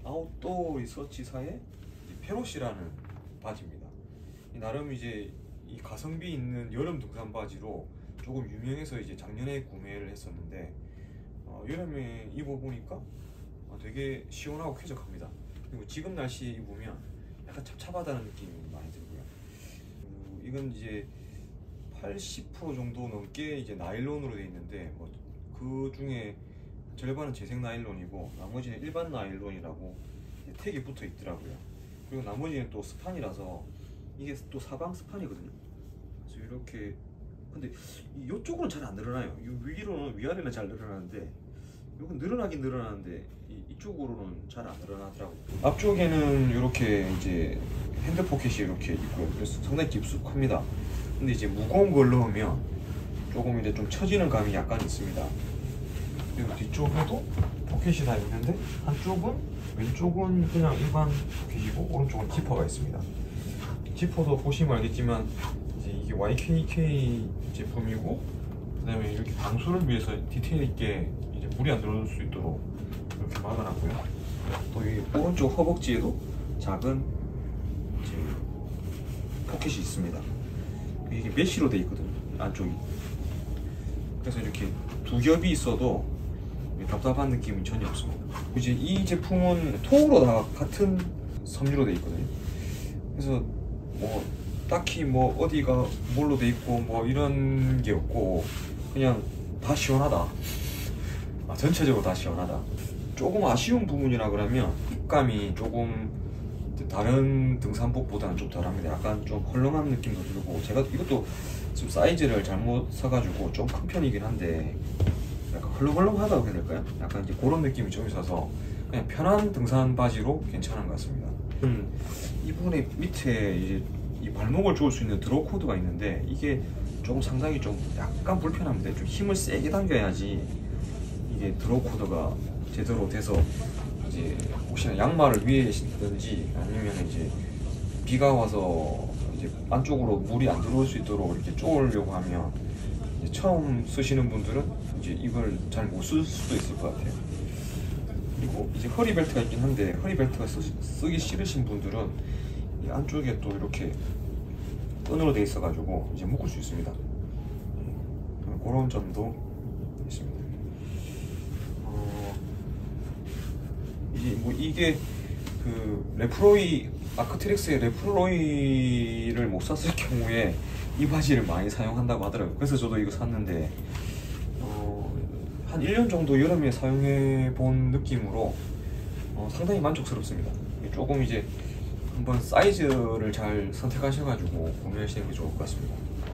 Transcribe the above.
아웃도어 리서치사의 페롯이라는 바지입니다. 나름 이제 이 가성비 있는 여름 등산 바지로 조금 유명해서 이제 작년에 구매를 했었는데 여름에 입어보니까 되게 시원하고 쾌적합니다. 그리고 지금 날씨에 입으면 약간 찹찹하다는 느낌이 많이 들고요. 이건 이제 80% 정도 넘게 이제 나일론으로 되어 있는데 그 중에 절반은 재생 나일론이고 나머지는 일반 나일론이라고 택이 붙어 있더라고요. 그리고 나머지는 또 스판이라서 이게 또 사방 스판이거든요. 그래서 이렇게 근데 이쪽으로는 잘 안 늘어나요. 위로는 위아래는 잘 늘어나는데 이건 늘어나긴 늘어나는데 이쪽으로는 잘 안 늘어나더라고요. 앞쪽에는 이렇게 이제 핸드 포켓이 이렇게 있고요. 그래서 상당히 깊숙합니다. 근데 이제 무거운 걸 넣으면 조금 이제 좀 처지는 감이 약간 있습니다. 그리고 뒤쪽에도 포켓이 다 있는데 왼쪽은 그냥 일반 포켓이고 오른쪽은 지퍼가 있습니다. 지퍼도 보시면 알겠지만 이제 이게 YKK 제품이고 그다음에 이렇게 방수를 위해서 디테일 있게 이제 물이 안 들어올 수 있도록 이렇게 막아놨고요. 또 이 오른쪽 허벅지에도 작은 이제 포켓이 있습니다. 이게 메쉬로 되어 있거든요, 안쪽이. 그래서 이렇게 두 겹이 있어도 답답한 느낌이 전혀 없습니다. 이제 이 제품은 통으로 다 같은 섬유로 되어 있거든요. 그래서 딱히 어디가 뭘로 되어 있고 이런 게 없고 그냥 다 시원하다. 전체적으로 다 시원하다. 조금 아쉬운 부분이라 그러면 핏감이 조금 다른 등산복보다는 좀 덜합니다. 약간 좀 헐렁한 느낌도 들고, 제가 이것도 지금 사이즈를 잘못 사가지고 좀 큰 편이긴 한데 약간 헐렁헐렁하다고 해야 될까요? 약간 이제 그런 느낌이 좀 있어서 그냥 편한 등산 바지로 괜찮은 것 같습니다. 이 부분에 밑에 이제 이 발목을 조을 수 있는 드로우 코드가 있는데 이게 조금 상당히 좀 약간 불편합니다. 좀 힘을 세게 당겨야지 이게 드로우 코드가 제대로 돼서 이제 혹시나 양말을 위에 신든지 아니면 이제 비가 와서 이제 안쪽으로 물이 안 들어올 수 있도록 이렇게 쪼으려고 하면 이제 처음 쓰시는 분들은 이제 이걸 잘 못 쓸 수도 있을 것 같아요. 그리고 이제 허리 벨트가 있긴 한데 허리 벨트가 쓰기 싫으신 분들은 이 안쪽에 또 이렇게 끈으로 되어 있어 가지고 이제 묶을 수 있습니다. 그런 점도 있습니다. 이게 그 레프로이 아크트릭스의 레프로이를 못 샀을 경우에 이 바지를 많이 사용한다고 하더라고요. 그래서 저도 이거 샀는데 한 1년 정도 여름에 사용해 본 느낌으로 상당히 만족스럽습니다. 조금 이제 한번 사이즈를 잘 선택하셔가지고 구매하시는 게 좋을 것 같습니다.